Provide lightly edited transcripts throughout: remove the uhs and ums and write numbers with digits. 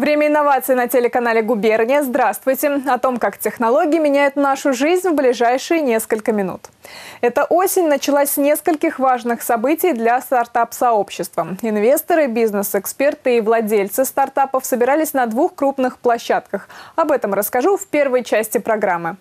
Время инноваций на телеканале «Губерния». Здравствуйте! О том, как технологии меняют нашу жизнь в ближайшие несколько минут. Эта осень началась с нескольких важных событий для стартап-сообщества. Инвесторы, бизнес-эксперты и владельцы стартапов собирались на двух крупных площадках. Об этом расскажу в первой части программы.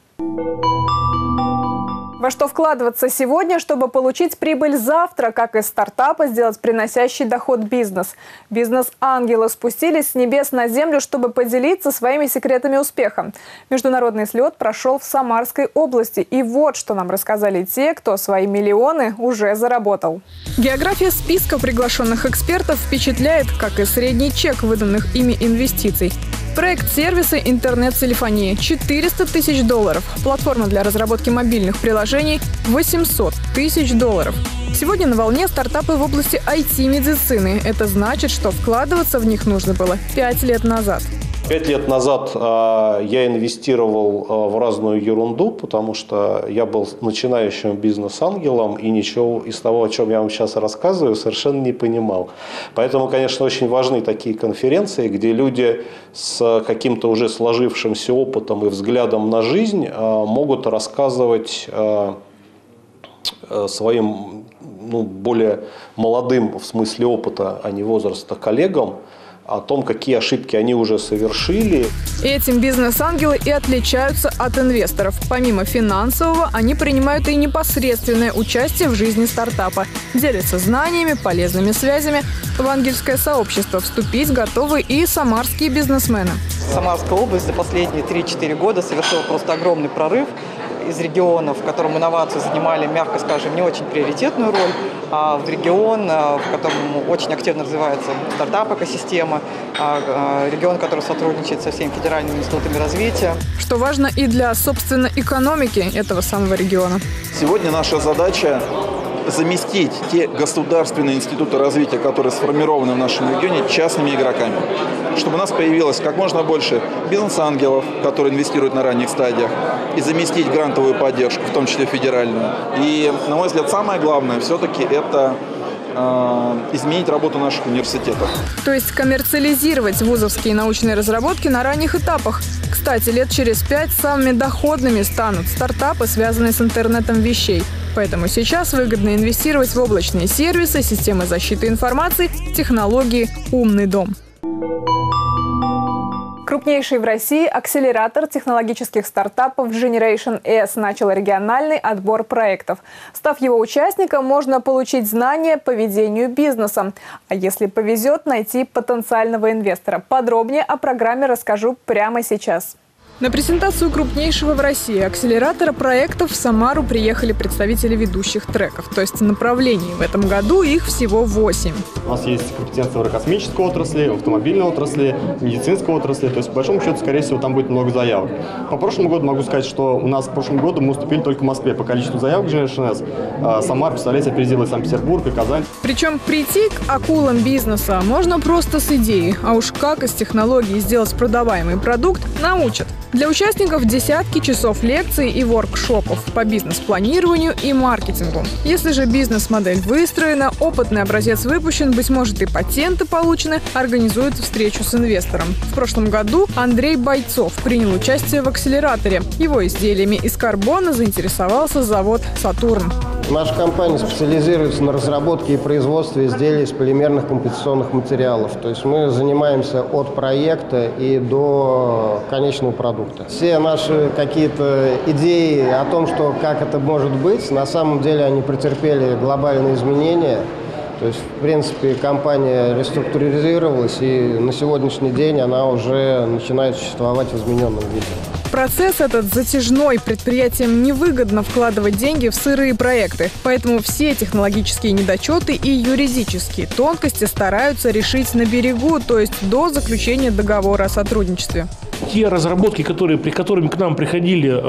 Во что вкладываться сегодня, чтобы получить прибыль завтра, как из стартапа сделать приносящий доход бизнес. Бизнес-ангелы спустились с небес на землю, чтобы поделиться своими секретами успеха. Международный слет прошел в Самарской области. И вот что нам рассказали те, кто свои миллионы уже заработал. География списка приглашенных экспертов впечатляет, как и средний чек выданных ими инвестиций. Проект сервиса интернет-телефонии – $400 тысяч. Платформа для разработки мобильных приложений – $800 тысяч. Сегодня на волне стартапы в области IT-медицины. Это значит, что вкладываться в них нужно было 5 лет назад. 5 лет назад я инвестировал в разную ерунду, потому что я был начинающим бизнес-ангелом и ничего из того, о чем я вам сейчас рассказываю, совершенно не понимал. Поэтому, конечно, очень важны такие конференции, где люди с каким-то уже сложившимся опытом и взглядом на жизнь могут рассказывать своим более молодым в смысле опыта, а не возраста коллегам, о том, какие ошибки они уже совершили. Этим бизнес-ангелы и отличаются от инвесторов. Помимо финансового, они принимают и непосредственное участие в жизни стартапа. Делятся знаниями, полезными связями. В ангельское сообщество вступить готовы и самарские бизнесмены. Самарская область за последние 3-4 года совершила просто огромный прорыв. Из регионов, в котором инновации занимали, мягко скажем, не очень приоритетную роль, а в регион, в котором очень активно развивается стартап-экосистема, регион, который сотрудничает со всеми федеральными институтами развития. Что важно и для, собственно, экономики этого самого региона. Сегодня наша задача заместить те государственные институты развития, которые сформированы в нашем регионе, частными игроками. Чтобы у нас появилось как можно больше бизнес-ангелов, которые инвестируют на ранних стадиях, и заместить грантовую поддержку, в том числе федеральную. И, на мой взгляд, самое главное все-таки это изменить работу наших университетов. То есть коммерциализировать вузовские научные разработки на ранних этапах. Кстати, лет через 5 самыми доходными станут стартапы, связанные с интернетом вещей. Поэтому сейчас выгодно инвестировать в облачные сервисы, системы защиты информации, технологии «Умный дом». Крупнейший в России акселератор технологических стартапов Generation S начал региональный отбор проектов. Став его участником, можно получить знания по ведению бизнеса. А если повезет, найти потенциального инвестора. Подробнее о программе расскажу прямо сейчас. На презентацию крупнейшего в России акселератора проектов в Самару приехали представители ведущих треков, то есть направлений. В этом году их всего 8. У нас есть компетенции в аэрокосмической отрасли, в автомобильной отрасли, в медицинской отрасли. То есть, по большому счету, скорее всего, там будет много заявок. По прошлому году могу сказать, что у нас в прошлом году мы уступили только в Москве по количеству заявок Generation S. Самара, представляете, опередила и Санкт-Петербург, и Казань. Причем прийти к акулам бизнеса можно просто с идеей. А уж как из технологии сделать продаваемый продукт, научат. Для участников десятки часов лекций и воркшопов по бизнес-планированию и маркетингу. Если же бизнес-модель выстроена, опытный образец выпущен, быть может и патенты получены, организуют встречу с инвестором. В прошлом году Андрей Бойцов принял участие в акселераторе. Его изделиями из карбона заинтересовался завод «Сатурн». Наша компания специализируется на разработке и производстве изделий из полимерных композиционных материалов. То есть мы занимаемся от проекта и до конечного продукта. Все наши какие-то идеи о том, что как это может быть, на самом деле они претерпели глобальные изменения. То есть, в принципе, компания реструктуризировалась, и на сегодняшний день она уже начинает существовать в измененном виде. Процесс этот затяжной, предприятиям невыгодно вкладывать деньги в сырые проекты. Поэтому все технологические недочеты и юридические тонкости стараются решить на берегу, то есть до заключения договора о сотрудничестве. Те разработки, при которыми к нам приходили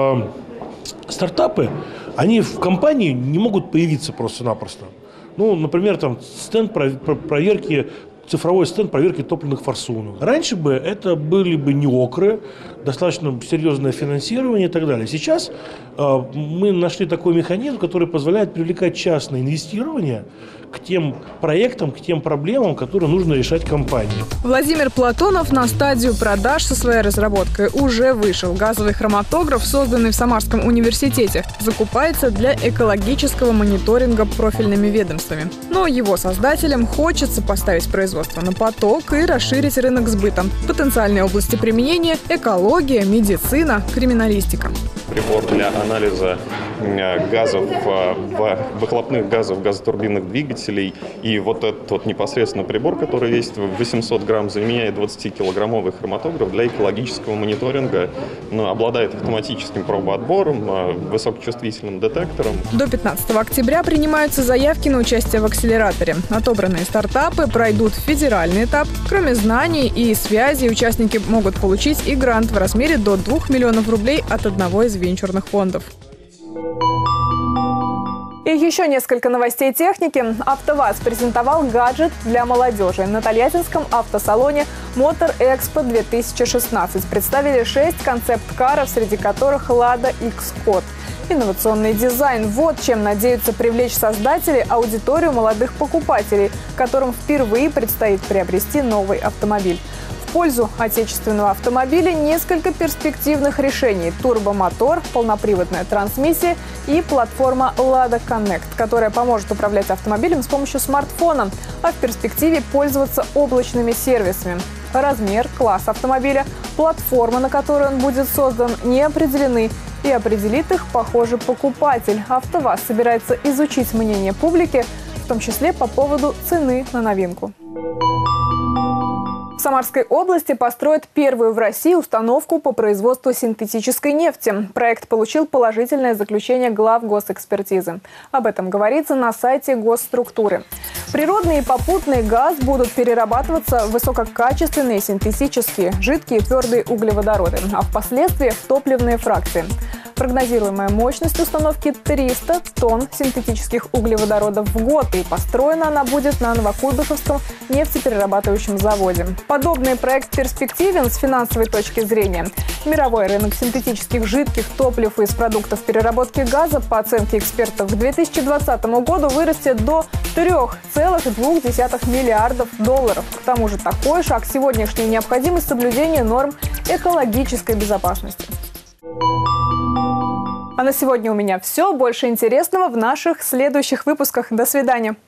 стартапы, они в компании не могут появиться просто-напросто. Например, стенд проверки, цифровой стенд проверки топливных форсунок. Раньше бы это были бы неокры, достаточно серьезное финансирование и так далее. Сейчас мы нашли такой механизм, который позволяет привлекать частное инвестирование, к тем проектам, к тем проблемам, которые нужно решать компании. Владимир Платонов на стадию продаж со своей разработкой уже вышел. Газовый хроматограф, созданный в Самарском университете, закупается для экологического мониторинга профильными ведомствами. Но его создателям хочется поставить производство на поток и расширить рынок сбыта. Потенциальные области применения – экология, медицина, криминалистика. Прибор для анализа газов, выхлопных газов газотурбинных двигателей. И вот этот вот непосредственно прибор, который весит 800 грамм, заменяет 20-килограммовый хроматограф для экологического мониторинга. Обладает автоматическим пробоотбором, высокочувствительным детектором. До 15 октября принимаются заявки на участие в акселераторе. Отобранные стартапы пройдут федеральный этап. Кроме знаний и связей, участники могут получить и грант в размере до 2 миллионов рублей от одного из венчурных фондов. И еще несколько новостей техники. АвтоВАЗ презентовал гаджет для молодежи. На Тольяттинском автосалоне Motor Expo 2016 представили 6 концепт-каров, среди которых Lada X-Code. Инновационный дизайн – вот чем надеются привлечь создатели аудиторию молодых покупателей, которым впервые предстоит приобрести новый автомобиль. В пользу отечественного автомобиля несколько перспективных решений – турбомотор, полноприводная трансмиссия и платформа Lada Connect, которая поможет управлять автомобилем с помощью смартфона, а в перспективе пользоваться облачными сервисами. Размер, класс автомобиля, платформа, на которой он будет создан, не определены, и определит их, похоже, покупатель. АвтоВАЗ собирается изучить мнение публики, в том числе по поводу цены на новинку. В Самарской области построят первую в России установку по производству синтетической нефти. Проект получил положительное заключение глав госэкспертизы. Об этом говорится на сайте госструктуры. Природный и попутный газ будут перерабатываться в высококачественные синтетические, жидкие и твердые углеводороды, а впоследствии в топливные фракции. Прогнозируемая мощность установки 300 тонн синтетических углеводородов в год, и построена она будет на Новокуйбышевском нефтеперерабатывающем заводе. Подобный проект перспективен с финансовой точки зрения. Мировой рынок синтетических жидких топлив из продуктов переработки газа, по оценке экспертов, к 2020 году вырастет до 3,2 миллиардов долларов. К тому же такой шаг сегодняшний необходимость соблюдения норм экологической безопасности. А на сегодня у меня все. Больше интересного в наших следующих выпусках. До свидания.